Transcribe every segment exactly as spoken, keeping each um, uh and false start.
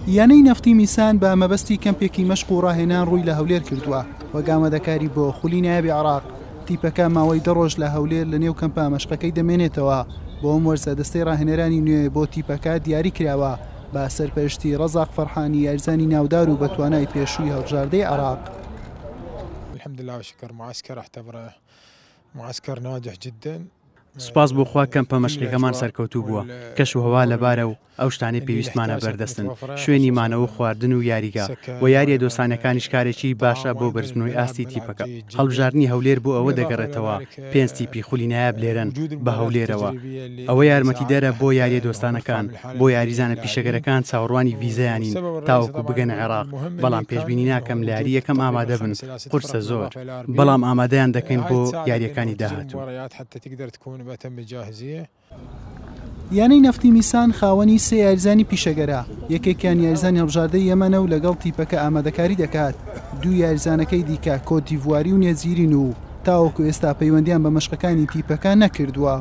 یانەی نەفتی میسان بە مەبەستی کەمپێکی مەشق و ڕاهێنان ڕووی لە هەولێر کردووە و گامەدەکاری بۆ خولی نایەبی عێراق. تیپەکە ماوەی دە ڕۆژ لە هەولێر لە نێو کەمپا مەشقەکەی دەمێنێتەوە. بۆ ئەم وەرزە دەستەی ڕاهێنەرانی نوێ بۆ تیپەکە دیاری کراوە بە سەرپەرشتی ڕەزاق فەرحانی یاریزانی ناودار و بەتوانای پێشووی هەڵبژاردەی عێراق. الحمد لله والشكر معسكر اعتبره معسكر ناجح جدا. سوپاس بۆ خوا کەمپە مەشقەکەمان سەرکەوتوو بووە. کەش و هەوا لەبارە و ئەو شتانەی پێویستمانە بەردەستن، شوێنی مانەوە خواردن و یاریگا و یاریە دۆستانەکانیش کارێکی باشە بۆ بەرزبوونەوەی ئاستی تیپەکە. هەڵبژاردننی هەولێر بۆ ئەوە دەگەڕێتەوە پێنج تیپی خولی نایاب لێرەن بە هەولێرەوە. ئەوە یارمەتیدەرە بۆ یاریە دۆستانەکان، بۆ یاریزانە پیشەگەرەکان چاوەڕوانی ڤیزەیانین تاوەکو بگەنە عێراق. بەڵام پێشبینی ناکەم لە یاری یەکەم ئامادە بن، قورسە زۆر، بەڵام ئامادەیان دەکەین بۆ یاریەکانی داهاتوو. یانەی نەفتی میسان خاوەنی سێ یاریزانی پیشەگەرە. یەکێکیان یاریزانی هەڵبژاردەی یەمەنە و لەگەڵ تیپەکە ئامادەکاری دەکات. دوو یاریزانەکەی دیکە کۆت دیڤواری و نێزیرین و تاوەکو ئێستا پەیوەندیان بە مەشقەکانی تیپەکە نەکردووە.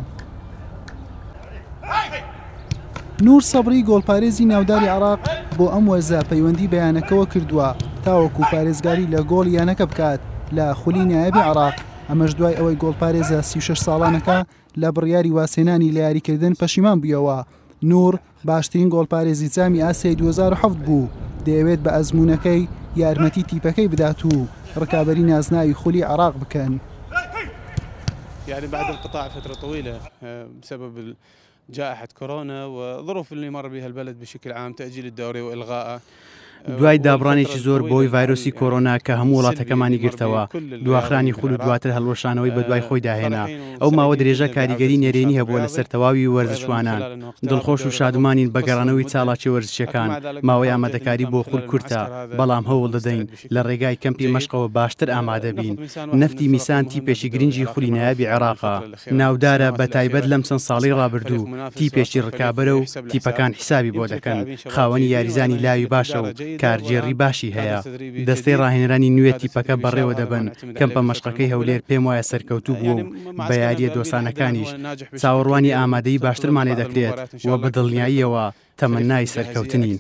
نور سەبری گۆڵپارێزی ناوداری عێراق بۆ ئەم وەرزە پەیوەندی بەیانەکەوە کردووە تاوەکو پارێزگاری لە گۆڵ یانەکە بکات لە خولی نایەبی عێراق. ئەمەش دوای ئەوەی گۆڵپارێزە سی و شەش ساڵانەکە لە بڕیاری واسێنانی لە یاریکردن پەشیمان بوویەوە. نور باشترین گۆڵپارێزی جامی ئاسیای دوو هەزار و حەوت بوو. دەیەوێت بە ئەزموونەکەی یارمەتی تیپەکەی بدات و ڕکابەری نازناوی خولی عێراق بکەن. يعني بعد انقطاع فترة طويلة بسبب جائحة كورونا وظروف اللي مر بها البلد بشكل عام تأجيل الدوري وإلغائه. دوای دابڕانێکی زۆر بۆی ڤایرۆسی کۆرۆنا کە هەموو وڵاتەکەمانی گرتەوە، دواخرانی خول و دواتر هەڵوەشانەوەی بە دوای خۆی داهێنا. ئەو ماوە درێژە کاریگەری نێرێنی هەبووە لەسەر تەواوی وەرزشوانان. دڵخۆش و شادمانین بە گەڕانەوەی چاڵاکی وەرزشەکان. ماوەی ئامادەکاری بۆ خول کورتە، بەڵام هەوڵ دەدەین لە ڕێگای کەمپی مەشقەوە باشتر ئامادە بین. نەفتی میسان تیپێکی گرنگی خولی نایەبی عێراقە. ناودارە بە تایبەت لەم چەند ساڵی ڕابردوو تیپێکی ڕکابەرە و تیپەکان حیسابی بۆ دەکەن. خاوەنی یاریزانی لاوی باشە و کارجێڕی باشی هەیە. دەستەی ڕاهێنەرانی نوێ تیپەکە بەڕێوە دەبن. کەمپە مەشقەکەی هەولێر پێم وایە سەرکەوتوو بووە و بە یاریە دۆستانەکانیش چاوەڕوانی ئامادەی باشترمانێ دەکرێت و بە دڵنیاییەوە تەمەنای سەرکەوتنین.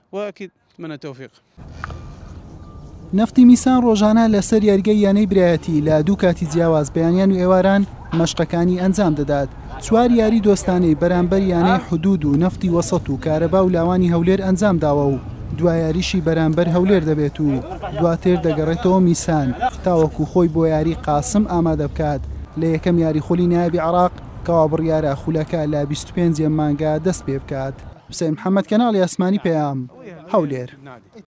نەفتی میسان ڕۆژانە لەسەر یاریگەی یانەی برایەتی لە دوو کاتی جیاواز بەیانیان و ئێواران مەشقەکانی ئەنجام دەدات. چوار یاری دۆستانەی بەرامبەر یانەی حودود و نەفتی وەسەط و کارەبا و لاوانی هەولێر ئەنجام داوە و دوایاریشی بەرامبەر هەولێر دەبێت و دواتر دەگەڕێتەوە میسان تاوەکو خۆی بۆ یاری قاسم ئامادە بکات لە یەکەم یاری خولی نایەبی عێراق کەوا بڕیارە خولەکە لە بیست و پێنج مانگا دەست پێ بکات. حوسێن محەممەد کەناڵی ئاسمانی پێیام هەولێر.